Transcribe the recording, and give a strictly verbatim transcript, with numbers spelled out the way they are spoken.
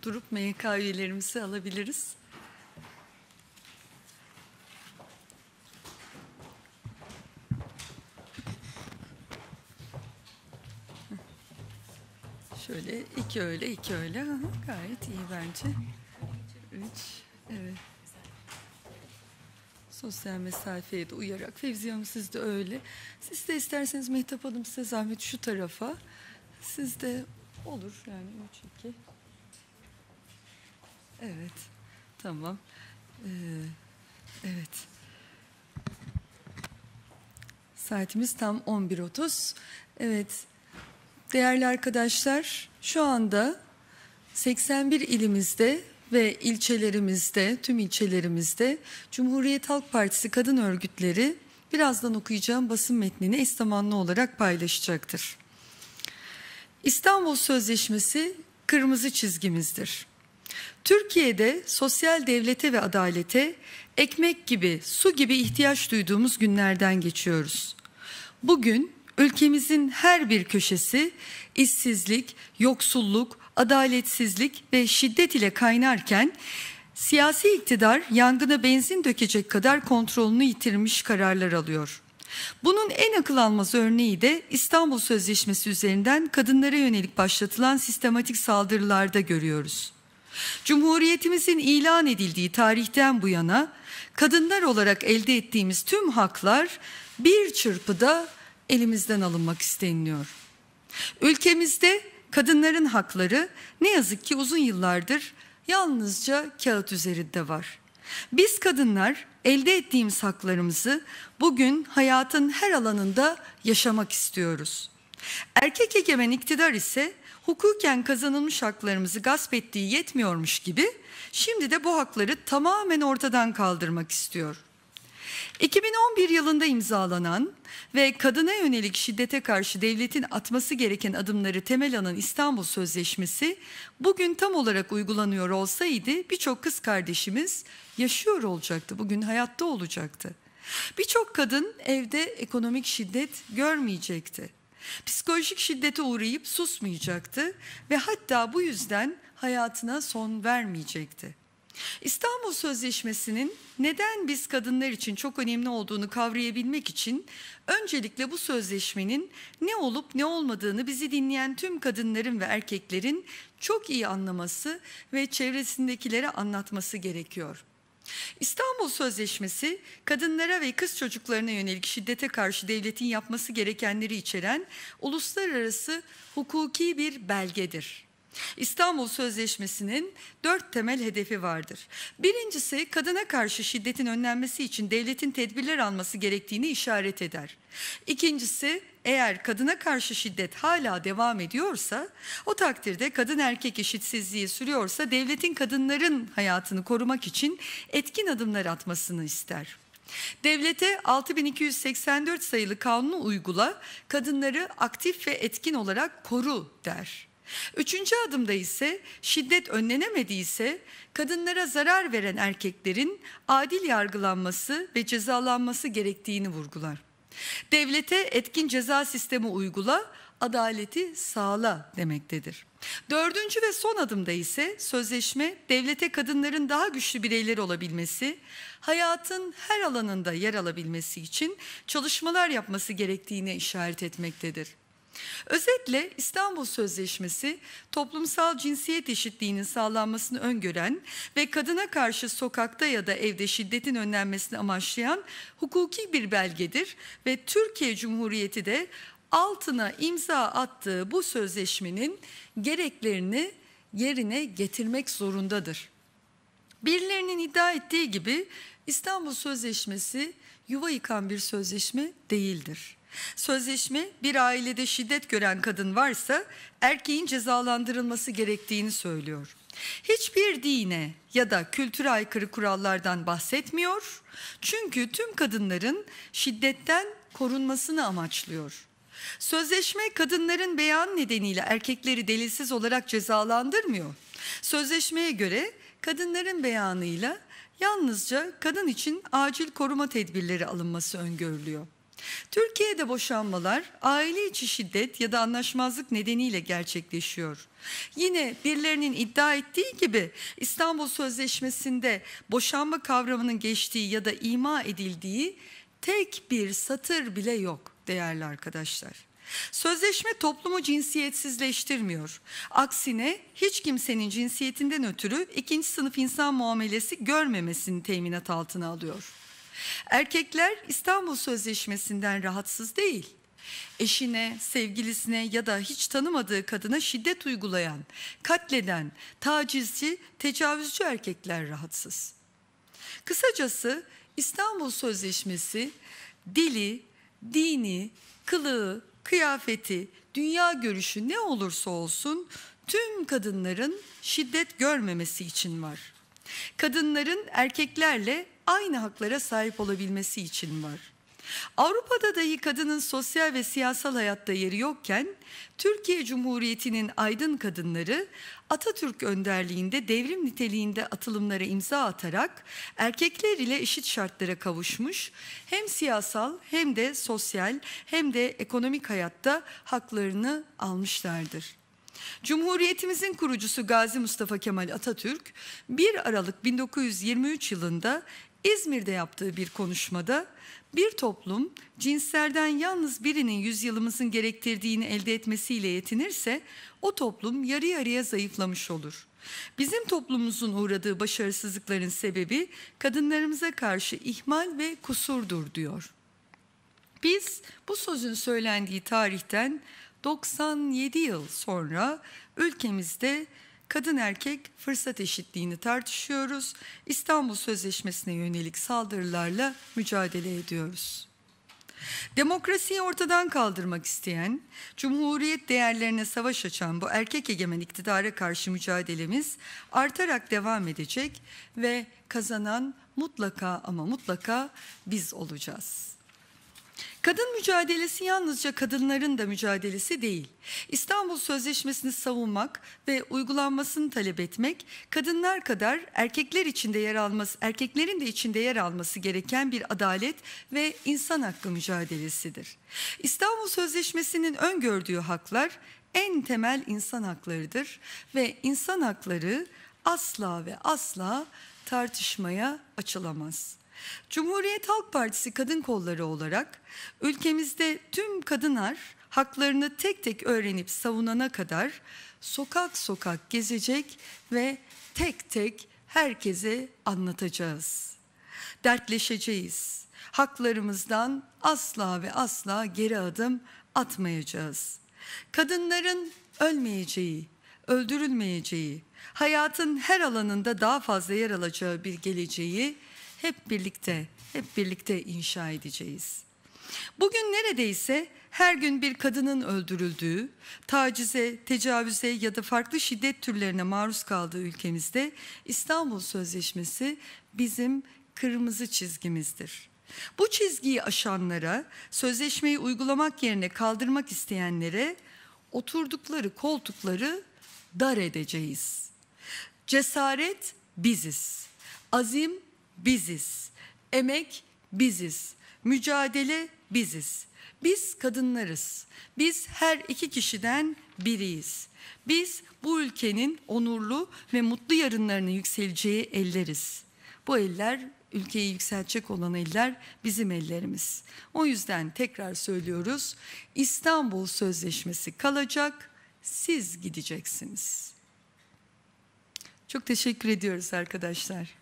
durup M Y K üyelerimizi alabiliriz. Şöyle iki öyle iki öyle. Aha, gayet iyi bence. Üç, evet. Sosyal mesafeye de uyarak. Fevziye Hanım siz de öyle. Siz de isterseniz Mehtap Hanım size zahmet şu tarafa. Siz de olur yani üç iki. Evet. Tamam. Ee, evet. Saatimiz tam on bir otuz. Evet. Değerli arkadaşlar, şu anda seksen bir ilimizde ve ilçelerimizde, tüm ilçelerimizde Cumhuriyet Halk Partisi kadın örgütleri birazdan okuyacağım basın metnini eş zamanlı olarak paylaşacaktır. İstanbul Sözleşmesi kırmızı çizgimizdir. Türkiye'de sosyal devlete ve adalete ekmek gibi, su gibi ihtiyaç duyduğumuz günlerden geçiyoruz. Bugün ülkemizin her bir köşesi işsizlik, yoksulluk, adaletsizlik ve şiddet ile kaynarken siyasi iktidar yangına benzin dökecek kadar kontrolünü yitirmiş kararlar alıyor. Bunun en akıl almaz örneği de İstanbul Sözleşmesi üzerinden kadınlara yönelik başlatılan sistematik saldırılarda görüyoruz. Cumhuriyetimizin ilan edildiği tarihten bu yana kadınlar olarak elde ettiğimiz tüm haklar bir çırpıda elimizden alınmak isteniliyor. Ülkemizde kadınların hakları ne yazık ki uzun yıllardır yalnızca kağıt üzerinde var. Biz kadınlar elde ettiğimiz haklarımızı bugün hayatın her alanında yaşamak istiyoruz. Erkek egemen iktidar ise hukuken kazanılmış haklarımızı gasp ettiği yetmiyormuş gibi şimdi de bu hakları tamamen ortadan kaldırmak istiyor. iki bin on bir yılında imzalanan ve kadına yönelik şiddete karşı devletin atması gereken adımları temel alan İstanbul Sözleşmesi bugün tam olarak uygulanıyor olsaydı birçok kız kardeşimiz yaşıyor olacaktı, bugün hayatta olacaktı. Birçok kadın evde ekonomik şiddet görmeyecekti. Psikolojik şiddete uğrayıp susmayacaktı ve hatta bu yüzden hayatına son vermeyecekti. İstanbul Sözleşmesi'nin neden biz kadınlar için çok önemli olduğunu kavrayabilmek için öncelikle bu sözleşmenin ne olup ne olmadığını bizi dinleyen tüm kadınların ve erkeklerin çok iyi anlaması ve çevresindekilere anlatması gerekiyor. İstanbul Sözleşmesi kadınlara ve kız çocuklarına yönelik şiddete karşı devletin yapması gerekenleri içeren uluslararası hukuki bir belgedir. İstanbul Sözleşmesi'nin dört temel hedefi vardır. Birincisi, kadına karşı şiddetin önlenmesi için devletin tedbirler alması gerektiğini işaret eder. İkincisi, eğer kadına karşı şiddet hala devam ediyorsa, o takdirde kadın erkek eşitsizliği sürüyorsa devletin kadınların hayatını korumak için etkin adımlar atmasını ister. Devlete altı bin iki yüz seksen dört sayılı kanunu uygula, kadınları aktif ve etkin olarak koru der. Üçüncü adımda ise şiddet önlenemediyse kadınlara zarar veren erkeklerin adil yargılanması ve cezalanması gerektiğini vurgular. Devlete etkin ceza sistemi uygula, adaleti sağla demektedir. Dördüncü ve son adımda ise sözleşme devlete kadınların daha güçlü bireyler olabilmesi, hayatın her alanında yer alabilmesi için çalışmalar yapması gerektiğine işaret etmektedir. Özetle İstanbul Sözleşmesi toplumsal cinsiyet eşitliğinin sağlanmasını öngören ve kadına karşı sokakta ya da evde şiddetin önlenmesini amaçlayan hukuki bir belgedir ve Türkiye Cumhuriyeti de altına imza attığı bu sözleşmenin gereklerini yerine getirmek zorundadır. Birilerinin iddia ettiği gibi İstanbul Sözleşmesi yuva yıkan bir sözleşme değildir. Sözleşme bir ailede şiddet gören kadın varsa erkeğin cezalandırılması gerektiğini söylüyor. Hiçbir dine ya da kültüre aykırı kurallardan bahsetmiyor. Çünkü tüm kadınların şiddetten korunmasını amaçlıyor. Sözleşme kadınların beyan nedeniyle erkekleri delilsiz olarak cezalandırmıyor. Sözleşmeye göre kadınların beyanıyla yalnızca kadın için acil koruma tedbirleri alınması öngörülüyor. Türkiye'de boşanmalar aile içi şiddet ya da anlaşmazlık nedeniyle gerçekleşiyor. Yine birilerinin iddia ettiği gibi İstanbul Sözleşmesi'nde boşanma kavramının geçtiği ya da ima edildiği tek bir satır bile yok değerli arkadaşlar. Sözleşme toplumu cinsiyetsizleştirmiyor. Aksine hiç kimsenin cinsiyetinden ötürü ikinci sınıf insan muamelesi görmemesini teminat altına alıyor. Erkekler İstanbul Sözleşmesi'nden rahatsız değil. Eşine, sevgilisine ya da hiç tanımadığı kadına şiddet uygulayan, katleden, tacizci, tecavüzcü erkekler rahatsız. Kısacası İstanbul Sözleşmesi dili, dini, kılığı, kıyafeti, dünya görüşü ne olursa olsun tüm kadınların şiddet görmemesi için var. Kadınların erkeklerle aynı haklara sahip olabilmesi için var. Avrupa'da dahi kadının sosyal ve siyasal hayatta yeri yokken Türkiye Cumhuriyeti'nin aydın kadınları Atatürk önderliğinde devrim niteliğinde atılımlara imza atarak erkekler ile eşit şartlara kavuşmuş, hem siyasal hem de sosyal hem de ekonomik hayatta haklarını almışlardır. Cumhuriyetimizin kurucusu Gazi Mustafa Kemal Atatürk bir Aralık bin dokuz yüz yirmi üç yılında İzmir'de yaptığı bir konuşmada bir toplum cinslerden yalnız birinin yüzyılımızın gerektirdiğini elde etmesiyle yetinirse o toplum yarı yarıya zayıflamış olur. Bizim toplumumuzun uğradığı başarısızlıkların sebebi kadınlarımıza karşı ihmal ve kusurdur diyor. Biz bu sözün söylendiği tarihten doksan yedi yıl sonra ülkemizde kadın erkek fırsat eşitliğini tartışıyoruz. İstanbul Sözleşmesi'ne yönelik saldırılarla mücadele ediyoruz. Demokrasiyi ortadan kaldırmak isteyen, cumhuriyet değerlerine savaş açan bu erkek egemen iktidara karşı mücadelemiz artarak devam edecek ve kazanan mutlaka ama mutlaka biz olacağız. Kadın mücadelesi yalnızca kadınların da mücadelesi değil. İstanbul Sözleşmesi'ni savunmak ve uygulanmasını talep etmek, kadınlar kadar erkekler içinde yer alması, erkeklerin de içinde yer alması gereken bir adalet ve insan hakkı mücadelesidir. İstanbul Sözleşmesi'nin öngördüğü haklar en temel insan haklarıdır ve insan hakları asla ve asla tartışmaya açılamaz. Cumhuriyet Halk Partisi kadın kolları olarak ülkemizde tüm kadınlar haklarını tek tek öğrenip savunana kadar sokak sokak gezecek ve tek tek herkese anlatacağız. Dertleşeceğiz. Haklarımızdan asla ve asla geri adım atmayacağız. Kadınların ölmeyeceği, öldürülmeyeceği, hayatın her alanında daha fazla yer alacağı bir geleceği hep birlikte, hep birlikte inşa edeceğiz. Bugün neredeyse her gün bir kadının öldürüldüğü, tacize, tecavüze ya da farklı şiddet türlerine maruz kaldığı ülkemizde İstanbul Sözleşmesi bizim kırmızı çizgimizdir. Bu çizgiyi aşanlara, sözleşmeyi uygulamak yerine kaldırmak isteyenlere oturdukları koltukları dar edeceğiz. Cesaret biziz, azim biziz, emek biziz, mücadele biziz. Biz kadınlarız. Biz her iki kişiden biriyiz. Biz bu ülkenin onurlu ve mutlu yarınlarının yükseleceği elleriz. Bu eller, ülkeyi yükseltecek olan eller bizim ellerimiz. O yüzden tekrar söylüyoruz, İstanbul Sözleşmesi kalacak, siz gideceksiniz. Çok teşekkür ediyoruz arkadaşlar.